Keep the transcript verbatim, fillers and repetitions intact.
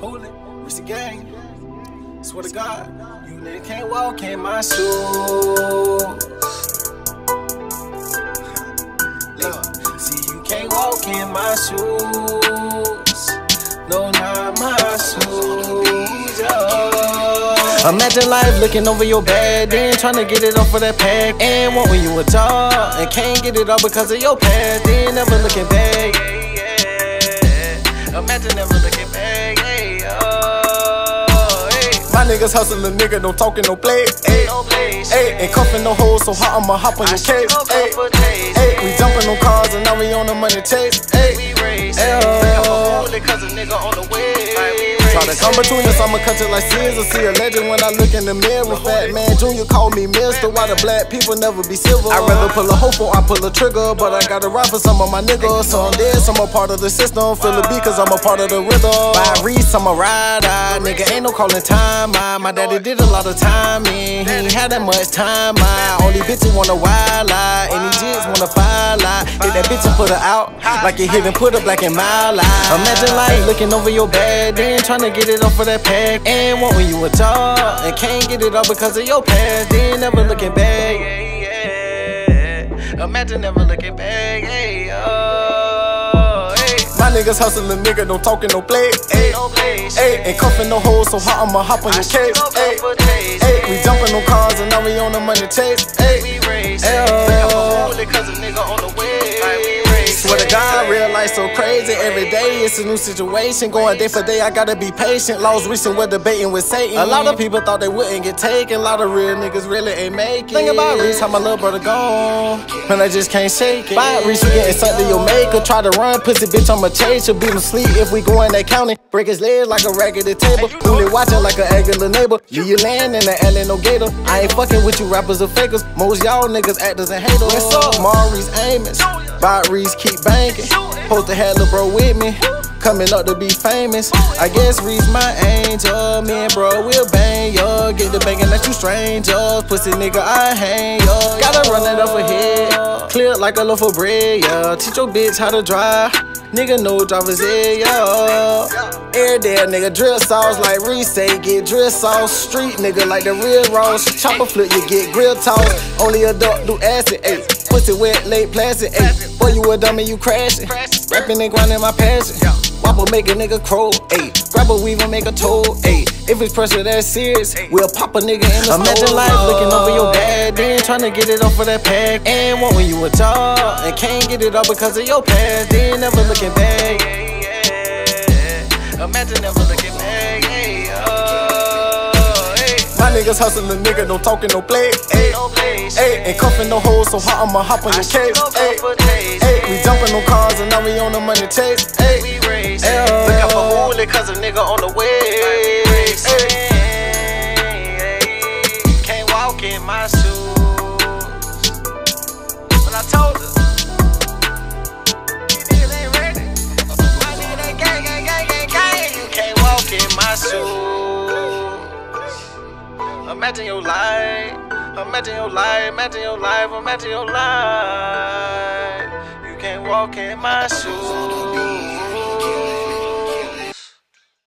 Holy, it's the gang. Swear to God, you nigga can't walk in my shoes. Look, see, you can't walk in my shoes. No, not my shoes. Yeah. Imagine life looking over your bed, then tryna get it off of that pack. And want when you a dog, and can't get it off because of your past. Then never looking back. Imagine never looking back. Hey, oh, hey. My niggas hustling, nigga, no talking, no play. Hey, no place. Hey, ain't cuffing no hoes, so hot I'ma hop on your case. Hey, hey, we jumping on cars and now we on the money chase. Hey, we race. Hey, oh, cause a nigga on the way. Try to come between us, I'ma cut it like scissors. See a legend when I look in the mirror. Fat man Junior call me mister. Why the black people never be silver? I'd rather pull a hoe before I pull a trigger. But I gotta ride for some of my niggas. So I'm dead, some a part of the system. Feel the beat cause I'm a part of the rhythm. By Reese, I'm a rider. Nigga ain't no calling time. I, my daddy did a lot of timing. He ain't had that much time. I only bitches wanna wild lie. Any jits wanna fire lie. Hit that bitch and put her out. Like you hit and put her black and mild lie. Imagine life looking over your bed, then tryna get it off of that pack. And want when you a dog, and can't get it off because of your past. Then never looking back. Imagine never looking back. Hey, oh, hey. My niggas hustling, nigga, no talking, no play. Hey, no place. Hey, ain't cuffing no hoes, so hot I'ma hop on your case. Hey, hey, we jumping on cars and now we on the money chase. Hey, we race. Hey, oh, cause a nigga on the way. Swear to God, real life so crazy. Every day it's a new situation. Going day for day, I gotta be patient. Laws recent, we're debating with Satan. A lot of people thought they wouldn't get taken. A lot of real niggas really ain't making. Think about Reese, how my little brother gone, and I just can't shake it. By Reese, we getting something to your maker. Try to run, pussy bitch, I'ma chase you. Beat him sleep if we go in that county. Break his legs like a raggedy table. Only watching like an regular neighbor. Leave you land in the alley, no gator. I ain't fucking with you rappers or fakers. Most y'all niggas actors and haters. What's up, Maurice Amos? By Reese, keep banking. Supposed to have lil' bro with me, coming up to be famous. I guess Reese my angel. Me and bro will bang, yo. Get the banging like you strangers. Pussy nigga, I hang, yo. Gotta run it up ahead, clear like a loaf of bread, yeah. Teach your bitch how to drive. Nigga, no driver's ed, yo. Every day, nigga, drill sauce like Reese say. Get drill sauce, street nigga like the real Ross. Chopper flip, you get grill toss. Only a duck do acid, ayy. Pussy wet, late plastic, ayy. Boy, you a dummy, you crashing. Rapping and grinding my passion. Wobble make a nigga crow, ayy. Grab a weave and make a toe, ayy. If it's pressure that's serious, we'll pop a nigga in the Imagine life looking over your bed, then tryna get it off of that pack. And want when you a dog, and can't get it off because of your past. Then never looking back. Imagine never looking back. Hey, oh, hey. My niggas hustling, nigga, no talking, no play. Hey, no place. Hey, ain't cuffing no hoes, so hot I'ma hop on your case. Hey, hey, we jumping on cars and now we on the money chase. Hey, we race. Hey, oh, look out for Holy, cause a nigga on the way. Hey, hey, can't walk in my shoes. But I told her, these niggas ain't ready. My nigga, they gang, gang, gang, gang, gang. You can't walk in my shoes. Imagine your life, imagine your life, imagine your life, imagine your life. You can't walk in my shoes.